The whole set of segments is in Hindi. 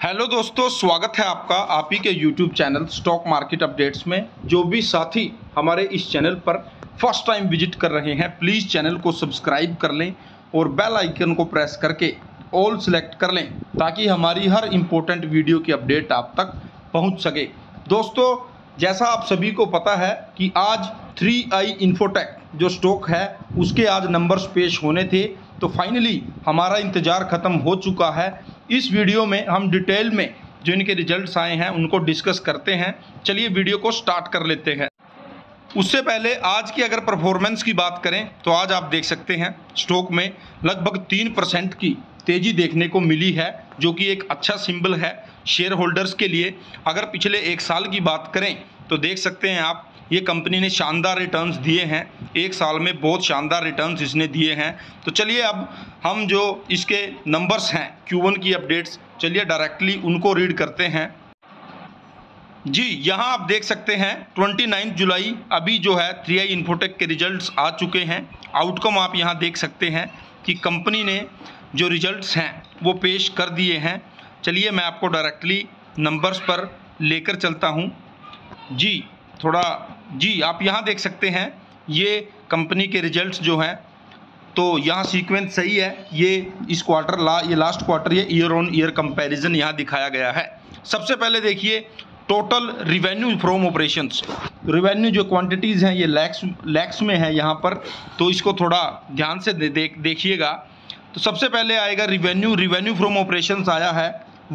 हेलो दोस्तों, स्वागत है आपका आप ही के YouTube channel stock market updates में। जो भी साथी हमारे इस चैनल पर फर्स्ट टाइम विजिट कर रहे हैं, प्लीज़ चैनल को सब्सक्राइब कर लें और बेल आइकन को प्रेस करके ऑल सेलेक्ट कर लें ताकि हमारी हर इम्पोर्टेंट वीडियो की अपडेट आप तक पहुंच सके। दोस्तों, जैसा आप सभी को पता है कि आज 3i इन्फोटेक जो स्टॉक है उसके आज नंबर्स पेश होने थे, तो फाइनली हमारा इंतज़ार ख़त्म हो चुका है। इस वीडियो में हम डिटेल में जो इनके रिजल्ट्स आए हैं उनको डिस्कस करते हैं। चलिए वीडियो को स्टार्ट कर लेते हैं। उससे पहले आज की अगर परफॉर्मेंस की बात करें तो आज आप देख सकते हैं स्टॉक में लगभग 3% की तेज़ी देखने को मिली है, जो कि एक अच्छा सिंबल है शेयर होल्डर्स के लिए। अगर पिछले एक साल की बात करें तो देख सकते हैं आप, ये कंपनी ने शानदार रिटर्न्स दिए हैं। एक साल में बहुत शानदार रिटर्न्स इसने दिए हैं। तो चलिए अब हम जो इसके नंबर्स हैं Q1 की अपडेट्स, चलिए डायरेक्टली उनको रीड करते हैं। जी, यहाँ आप देख सकते हैं 29 जुलाई अभी जो है 3i इन्फोटेक के रिजल्ट्स आ चुके हैं। आउटकम आप यहाँ देख सकते हैं कि कंपनी ने जो रिजल्ट्स हैं वो पेश कर दिए हैं। चलिए मैं आपको डायरेक्टली नंबर्स पर लेकर चलता हूँ। जी आप यहाँ देख सकते हैं ये कंपनी के रिजल्ट्स जो हैं, तो यहाँ सीक्वेंस सही है। ये इस क्वार्टर ये लास्ट क्वार्टर ये ईयर ऑन ईयर कंपैरिजन यहाँ दिखाया गया है। सबसे पहले देखिए total revenue from operations. Revenue जो क्वांटिटीज़ हैं ये लैक्स में है यहाँ पर, तो इसको थोड़ा ध्यान से देखिएगा। तो सबसे पहले आएगा रिवेन्यू फ्रॉम ऑपरेशंस आया है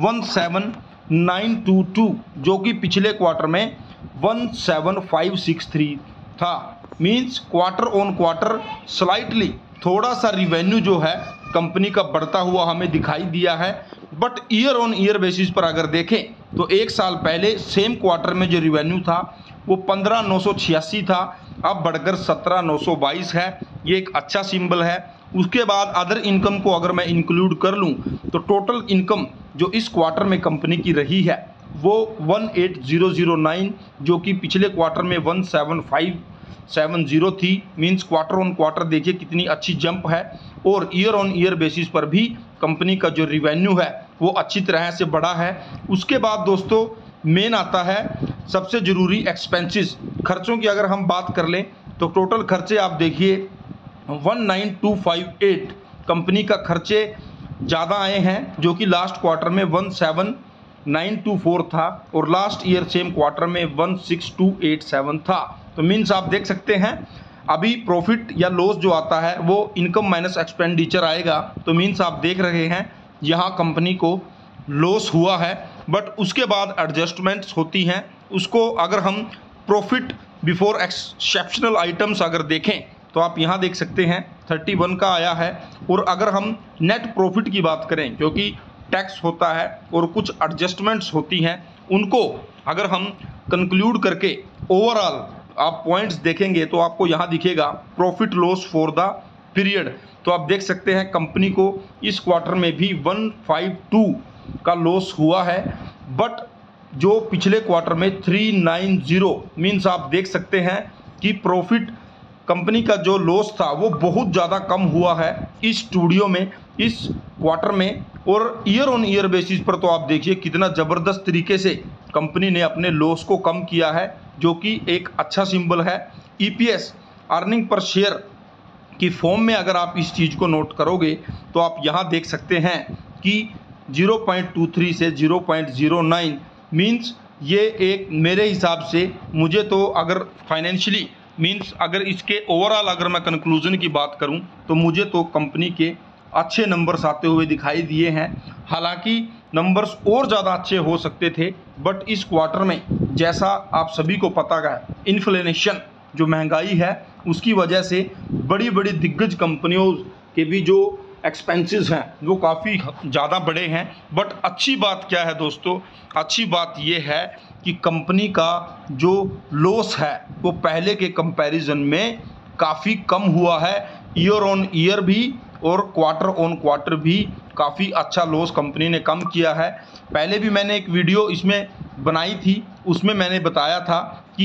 17922, जो कि पिछले क्वार्टर में 17563 था। Means quarter on quarter slightly थोड़ा सा रिवेन्यू जो है कंपनी का बढ़ता हुआ हमें दिखाई दिया है। But year on year basis पर अगर देखें तो एक साल पहले सेम क्वार्टर में जो रिवेन्यू था वो 15986 था, अब बढ़कर 17922 है। ये एक अच्छा सिंबल है। उसके बाद अदर इनकम को अगर मैं इंक्लूड कर लूँ तो टोटल इनकम जो इस क्वार्टर में कंपनी की रही है वो 18009, जो कि पिछले क्वार्टर में 17570 थी। मींस क्वार्टर ऑन क्वार्टर देखिए कितनी अच्छी जंप है। और ईयर ऑन ईयर बेसिस पर भी कंपनी का जो रिवेन्यू है वो अच्छी तरह से बढ़ा है। उसके बाद दोस्तों मेन आता है सबसे ज़रूरी एक्सपेंसेस, खर्चों की अगर हम बात कर लें तो टोटल खर्चे आप देखिए 19258 कंपनी का खर्चे ज़्यादा आए हैं, जो कि लास्ट क्वार्टर में 17924 था और लास्ट ईयर सेम क्वार्टर में 16287 था। तो मीन्स आप देख सकते हैं अभी प्रॉफिट या लॉस जो आता है वो इनकम माइनस एक्सपेंडिचर आएगा। तो मीन्स आप देख रहे हैं यहाँ कंपनी को लॉस हुआ है, बट उसके बाद एडजस्टमेंट्स होती हैं। उसको अगर हम प्रॉफिट बिफोर एक्सेप्शनल आइटम्स अगर देखें तो आप यहाँ देख सकते हैं 31 का आया है। और अगर हम नेट प्रॉफिट की बात करें, क्योंकि टैक्स होता है और कुछ एडजस्टमेंट्स होती हैं, उनको अगर हम कंक्लूड करके ओवरऑल आप पॉइंट्स देखेंगे तो आपको यहाँ दिखेगा profit loss for the period. तो आप देख सकते हैं कंपनी को इस क्वार्टर में भी 152 का लॉस हुआ है, बट जो पिछले क्वार्टर में 390, मीन्स आप देख सकते हैं कि प्रॉफिट कंपनी का जो लॉस था वो बहुत ज़्यादा कम हुआ है इस स्टूडियो में इस क्वार्टर में। और ईयर ऑन ईयर बेसिस पर तो आप देखिए कितना ज़बरदस्त तरीके से कंपनी ने अपने लॉस को कम किया है, जो कि एक अच्छा सिंबल है। EPS अर्निंग पर शेयर की फॉर्म में अगर आप इस चीज़ को नोट करोगे तो आप यहाँ देख सकते हैं कि 0.23 से 0.09, मीन्स ये एक मेरे हिसाब से मुझे तो अगर फाइनेंशियली मीन्स अगर इसके ओवरऑल अगर मैं कंक्लूजन की बात करूं तो मुझे तो कंपनी के अच्छे नंबर्स आते हुए दिखाई दिए हैं। हालांकि नंबर्स और ज़्यादा अच्छे हो सकते थे, बट इस क्वार्टर में जैसा आप सभी को पता है इन्फ्लेशन जो महंगाई है उसकी वजह से बड़ी बड़ी दिग्गज कंपनियों के भी जो एक्सपेंसेस हैं वो काफ़ी ज़्यादा बड़े हैं। बट अच्छी बात क्या है दोस्तों, अच्छी बात ये है कि कंपनी का जो लॉस है वो पहले के कंपैरिजन में काफ़ी कम हुआ है। ईयर ऑन ईयर भी और क्वार्टर ऑन क्वार्टर भी काफ़ी अच्छा लॉस कंपनी ने कम किया है। पहले भी मैंने एक वीडियो इसमें बनाई थी, उसमें मैंने बताया था कि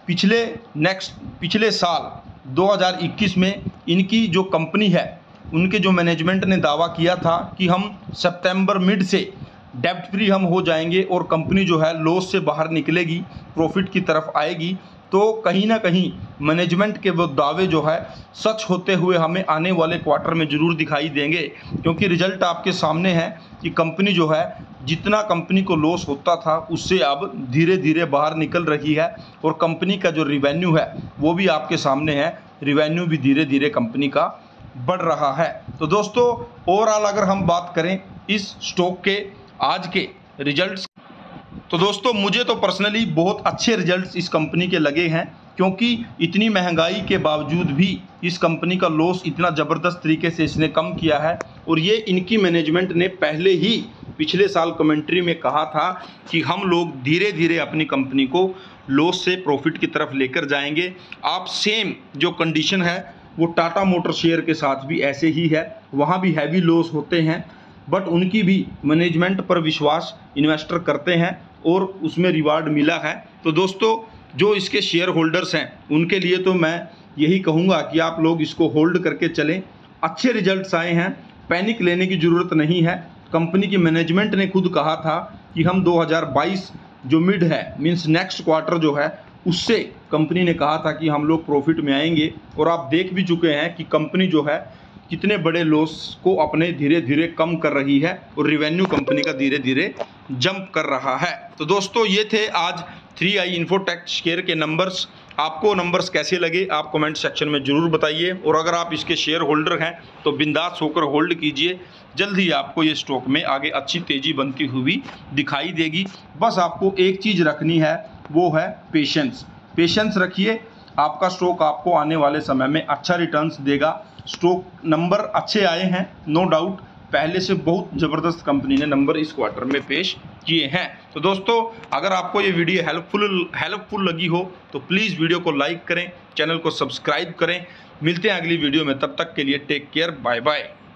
पिछले साल 2021 में इनकी जो कंपनी है उनके जो मैनेजमेंट ने दावा किया था कि हम सितंबर मिड से डेब्ट फ्री हम हो जाएंगे और कंपनी जो है लॉस से बाहर निकलेगी, प्रॉफिट की तरफ आएगी, तो कहीं ना कहीं मैनेजमेंट के वो दावे जो है सच होते हुए हमें आने वाले क्वार्टर में ज़रूर दिखाई देंगे। क्योंकि रिजल्ट आपके सामने है कि कंपनी जो है जितना कंपनी को लॉस होता था उससे अब धीरे धीरे बाहर निकल रही है और कंपनी का जो रिवेन्यू है वो भी आपके सामने है, रिवेन्यू भी धीरे धीरे कंपनी का बढ़ रहा है। तो दोस्तों ओवरऑल अगर हम बात करें इस स्टॉक के आज के रिजल्ट्स, तो दोस्तों मुझे तो पर्सनली बहुत अच्छे रिजल्ट्स इस कंपनी के लगे हैं, क्योंकि इतनी महंगाई के बावजूद भी इस कंपनी का लॉस इतना ज़बरदस्त तरीके से इसने कम किया है। और ये इनकी मैनेजमेंट ने पहले ही पिछले साल कमेंट्री में कहा था कि हम लोग धीरे धीरे अपनी कंपनी को लॉस से प्रॉफिट की तरफ लेकर जाएंगे। आप सेम जो कंडीशन है वो टाटा मोटर शेयर के साथ भी ऐसे ही है, वहाँ भी हैवी लॉस होते हैं, बट उनकी भी मैनेजमेंट पर विश्वास इन्वेस्टर करते हैं और उसमें रिवार्ड मिला है। तो दोस्तों जो इसके शेयर होल्डर्स हैं उनके लिए तो मैं यही कहूँगा कि आप लोग इसको होल्ड करके चलें। अच्छे रिजल्ट्स आए हैं, पैनिक लेने की ज़रूरत नहीं है। कंपनी की मैनेजमेंट ने खुद कहा था कि हम 2022 जो मिड है मीन्स नेक्स्ट क्वार्टर जो है उससे कंपनी ने कहा था कि हम लोग प्रॉफिट में आएंगे, और आप देख भी चुके हैं कि कंपनी जो है कितने बड़े लॉस को अपने धीरे धीरे कम कर रही है और रिवेन्यू कंपनी का धीरे धीरे जंप कर रहा है। तो दोस्तों ये थे आज 3i इन्फोटेक शेयर के नंबर्स। आपको नंबर्स कैसे लगे आप कमेंट सेक्शन में ज़रूर बताइए, और अगर आप इसके शेयर होल्डर हैं तो बिंदास होकर होल्ड कीजिए। जल्द ही आपको ये स्टॉक में आगे अच्छी तेज़ी बनती हुई दिखाई देगी। बस आपको एक चीज़ रखनी है, वो है पेशेंस। पेशेंस रखिए, आपका स्टॉक आपको आने वाले समय में अच्छा रिटर्न्स देगा। स्टॉक नंबर अच्छे आए हैं, नो डाउट, पहले से बहुत ज़बरदस्त कंपनी ने नंबर इस क्वार्टर में पेश किए हैं। तो दोस्तों अगर आपको ये वीडियो हेल्पफुल लगी हो तो प्लीज़ वीडियो को लाइक करें, चैनल को सब्सक्राइब करें। मिलते हैं अगली वीडियो में, तब तक के लिए टेक केयर, बाय बाय।